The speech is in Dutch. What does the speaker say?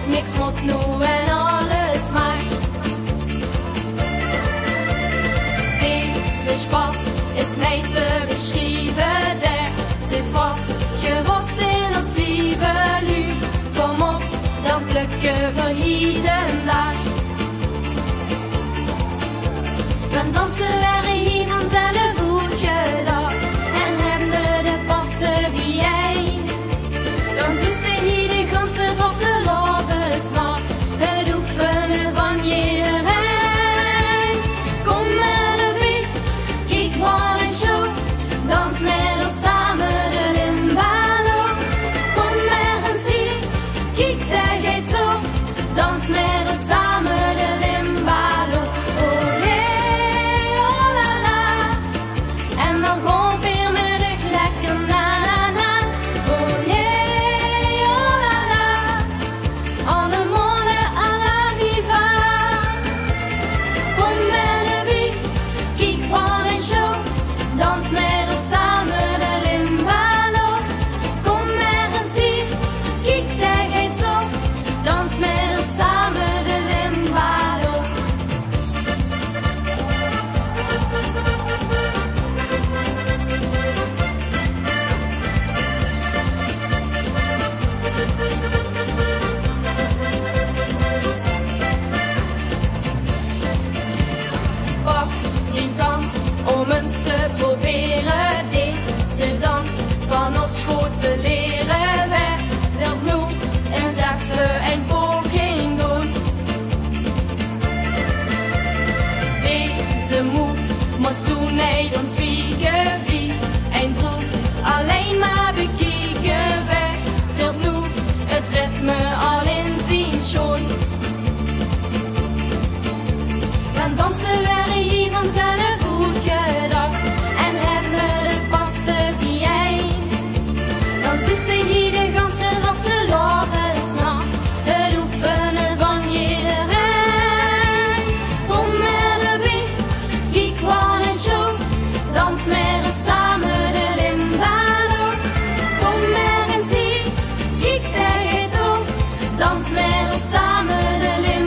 niks moet nu en alles mag. Deze spas is niet te beschrijven, der zit vast gewas in ons lieve lu. Kom op, dan plukken we hier dag. Dan dansen we hier vanzelf goed gedag en hebben we de passen bijeen. Dan zussen hier de ganse vaste lovensnacht, het oefenen van iedereen. Kom met een bie, kijk wat een show, dans met ons samen de limbaano. Kom met een zie, kijk daar gaat zo, dans met ons samen de limbaano. Oh yeah, oh la la, en dan gewoon veel met de lekker na na na. Oh yeah, oh la la, en de monde à la viva. Kom met de bie, kijk wat een show, dans met ons samen de limbaano. Kom met een zie, kijk daar gaat zo, dans met ons samen de limbaano. Pak die kans om eens te proberen deze dans van ons goed te leren. Wij wilt nu eens even een poging doen. Deze move moest toen niet ontwijken, wie een troef alleen maar bekijken. Wij wilt nu het ritme al in zien schoon. Dan dansen we hier vanzelf goed gedag en hebben we de passen bijeen. Dan zussen hier de ganse rasse lovensnacht, het oefenen van iedereen. Kom met de bie, kijk wat een show, dans met ons samen de limbaano. Kom met eens hier, kijk daar gaat zo, dans met ons samen de limbaano.